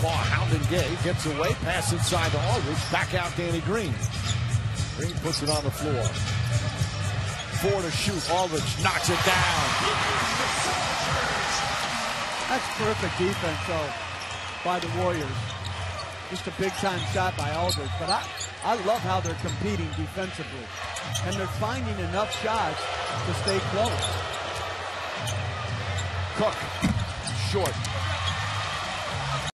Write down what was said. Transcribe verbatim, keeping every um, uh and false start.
ball. Hounding Gay gets away, pass inside to Aldridge, back out Danny Green. Green puts it on the floor. Four to shoot. Aldridge knocks it down. That's perfect defense, though, by the Warriors. Just a big-time shot by Aldridge. But I, I love how they're competing defensively. And they're finding enough shots to stay close. Cook, short.